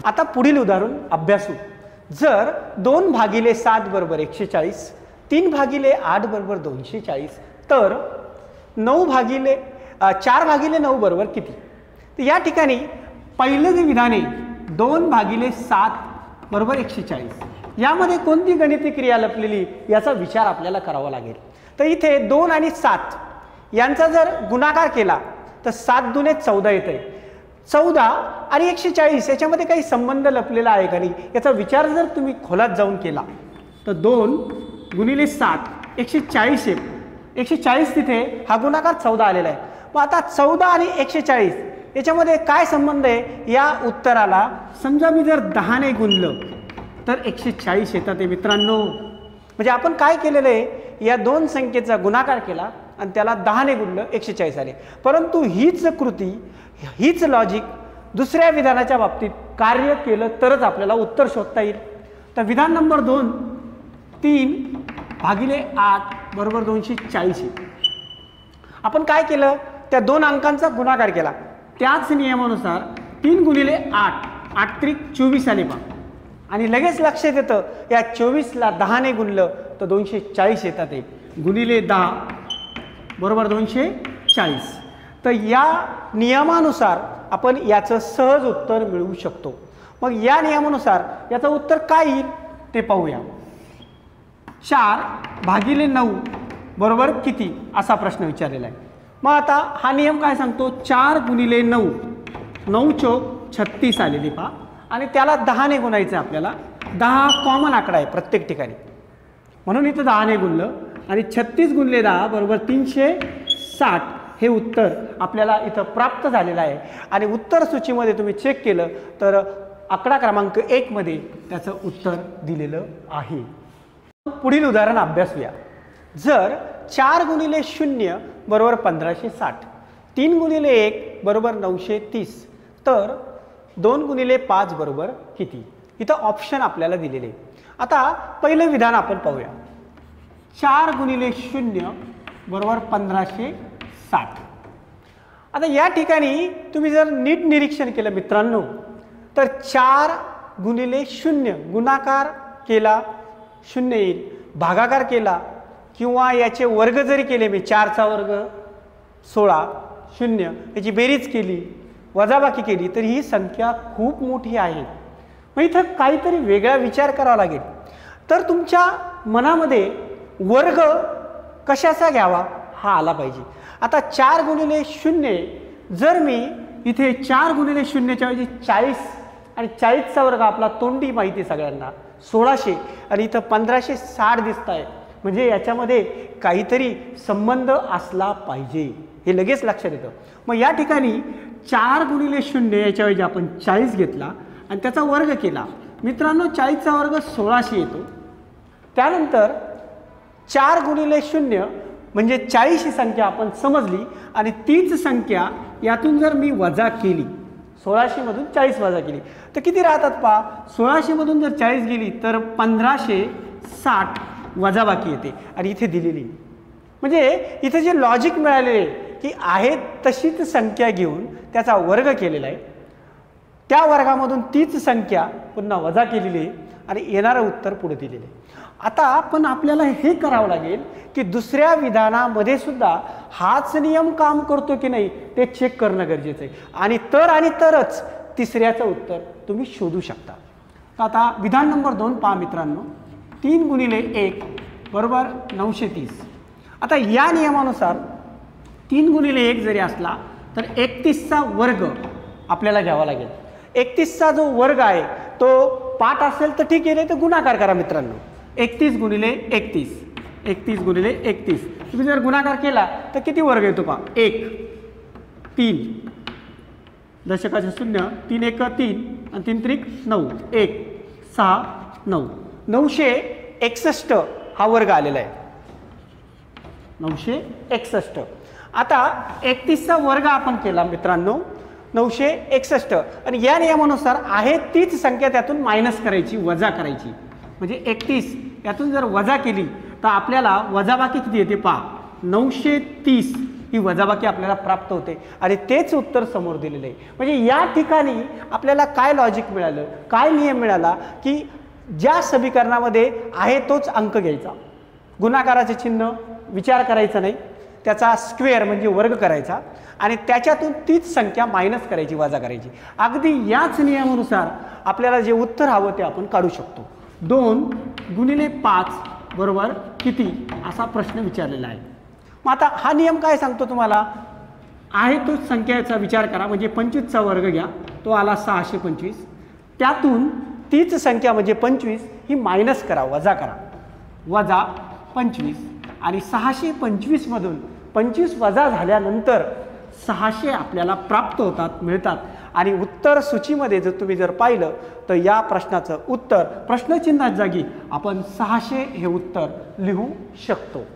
आता पुढील उदाहरण अभ्यासू. जर 2 भागिले 7 बरोबर 140, 3 भागिले 8 बरोबर 240, तर 4 भागिले 9 बरोबर किती? तर या ठिकाणी पहिलं जे विधान आहे 2 भागिले 7 बरोबर 140, यामध्ये कोणती गणिती क्रिया लपलेली याचा विचार आपल्याला करावा लागेल. तर इथे 2 आणि 7 यांचा जर गुणाकार केला तर 7 दुने 14 येते. 14 आणि 140 याच्यामध्ये काही संबंध लपलेला आहे का नाही याचा विचार जर तुम्ही खोलात जाऊन केला तर 2 गुणिले 7 140 आहे. 140 तिथे हा गुणाकार 14 आलेला आहे. मग आता 14 आणि 140 याच्यामध्ये काय संबंध आहे या उत्तराला समजा मी जर 10 ने गुणलं तर 140 येतात मित्रांनो. म्हणजे आपण काय केलेलं आहे या दोन संख्येचा गुणाकार केला आणि त्याला 10 ने गुणलं 140 आले. परंतु हीच कृती हीच लॉजिक दुसऱ्या विधानाच्या बाबतीत कार्य केलं तरच आपल्याला उत्तर शोधता येईल. तर विधान नंबर 2 3 भागिले 8 बरोबर 240. आपण काय केलं त्या दोन अंकांचा गुणाकार केला. त्याच नियमानुसार 3 गुणिले 8 8 त्रिक 24 आले पहा आणि लगेच लक्षात येतं या 24ला 10 ने गुणलं तर 240 येतात. गुणिले 10 बरोबर 240. तर या नियमानुसार आपण याचं सहज उत्तर मिळवू शकतो. मग या नियमानुसार याचं उत्तर काय येईल ते पाहूया. 4 भागिले 9 बरोबर किती असा प्रश्न विचारलेला आहे. मग आता हा नियम काय सांगतो 4 गुणिले 9 9 चौक 36 आलेली पहा आणि त्याला 10 ने गुणायचं आपल्याला. 10 कॉमन आकडा आहे प्रत्येक ठिकाणी म्हणून इथं 10 ने गुणलं आणि 36 गुणिले 10 बरोबर 360 हे उत्तर आपल्याला इथं प्राप्त झालेलं आहे. आणि उत्तर सूचीमध्ये तुम्ही चेक केलं तर आकडा क्रमांक 1 मध्ये त्याचं उत्तर दिलेलं आहे. पुढील उदाहरण अभ्यासूया. जर 4 गुणिले 0 बरोबर 1560, 3 गुणिले 1 बरोबर 930, तर 2 गुणिले 5 बरोबर किती? इथं ऑप्शन आपल्याला दिलेले. आता पहिलं विधान आपण पाहूया. 4 गुणिले 0 बरोबर 1560. आता या ठिकाणी तुम्ही जर नीट निरीक्षण केलं मित्रांनो तर 4 गुणिले 0 गुणाकार केला 0 येईल, भागाकार केला किंवा याचे वर्ग जरी केले मी 4चा वर्ग 16 0 याची बेरीज केली वजाबाकी केली तर ही संख्या खूप मोठी आहे. मग इथं काहीतरी वेगळा विचार करावा लागेल. तर तुमच्या मनामध्ये वर्ग कशाचा घ्यावा हा आला पाहिजे. आता 4 गुणिले 0 जर मी इथे 4 गुणिले 0च्या ऐवजी 40 आणि 40चा वर्ग आपला तोंडी माहिती सगळ्यांना 1600 आणि इथं 1560 दिसत आहे म्हणजे याच्यामध्ये काहीतरी संबंध असला पाहिजे हे लगेच लक्षात येतं. मग या ठिकाणी 4 गुणिले 0 याच्याऐवजी आपण 40 घेतला आणि त्याचा वर्ग केला. मित्रांनो 40चा वर्ग 1600 येतो. त्यानंतर 4 गुणिले 0 म्हणजे 40 ही संख्या आपण समजली आणि तीच संख्या यातून जर मी वजा केली 1600 मधून 40 वजा केली तर किती राहतात पहा. 1600 मधून जर 40 गेली तर 1560 वजाबाकी येते आणि इथे दिलेली. म्हणजे इथे जे लॉजिक मिळालेले की आहे तशीच संख्या घेऊन त्याचा वर्ग केलेला आहे, त्या वर्गामधून तीच संख्या पुन्हा वजा केलेली आहे आणि येणारं उत्तर पुढे दिलेलं आहे. आता पण आपल्याला हे करावं लागेल की दुसऱ्या विधानामध्ये सुद्धा हाच नियम काम करतो की नाही ते चेक करणं गरजेचं आहे आणि तरच तिसऱ्याचं उत्तर तुम्ही शोधू शकता. आता विधान नंबर 2 पहा मित्रांनो. 3 गुणिले 1 बरोबर 930. आता या नियमानुसार 3 गुणिले 1 जरी असला तर 31चा वर्ग आपल्याला घ्यावा लागेल. 31चा जो वर्ग आहे तो पाठ असेल तर ठीक आहे, नाही तर गुणाकार करा मित्रांनो. 31 गुणिले 31 31 गुणिले 31 तुम्ही जर गुणाकार केला तर किती वर्ग येतो पहा. 1 3 दशकाचे 0 3 1 3 आणि 3 त्रिक 9 1 6 9 961 हा वर्ग आलेला आहे. 961. आता 31चा वर्ग आपण केला मित्रांनो 961 आणि या नियमानुसार आहे तीच संख्या त्यातून मायनस करायची वजा करायची म्हणजे 31 यातून जर वजा केली तर आपल्याला वजाबाकी किती येते पहा. 930 ही वजाबाकी आपल्याला प्राप्त होते आणि तेच उत्तर समोर दिलेलं आहे. म्हणजे या ठिकाणी आपल्याला काय लॉजिक मिळालं, काय नियम मिळाला की ज्या समीकरणामध्ये आहे तोच अंक घ्यायचा, गुणाकाराचे चिन्ह विचार करायचा नाही, त्याचा स्क्वेअर म्हणजे वर्ग करायचा आणि त्याच्यातून तीच संख्या मायनस करायची, वजा करायची. अगदी याच नियमानुसार आपल्याला जे उत्तर हवं ते आपण काढू शकतो. 2 गुणिले 5 बरोबर किती असा प्रश्न विचारलेला आहे. मग आता हा नियम काय सांगतो तुम्हाला, आहे तोच संख्येचा विचार करा, म्हणजे 25चा वर्ग घ्या, तो आला 625, त्यातून तीच संख्या म्हणजे 25 ही मायनस करा, वजा करा, वजा 25 आणि 625 मधून 25 वजा झाल्यानंतर 600 आपल्याला प्राप्त होतात, मिळतात. आणि उत्तर सूचीमध्ये जर पाहिलं तर या प्रश्नाचं उत्तर प्रश्नचिन्हाच्या जागी आपण 600 हे उत्तर लिहू शकतो.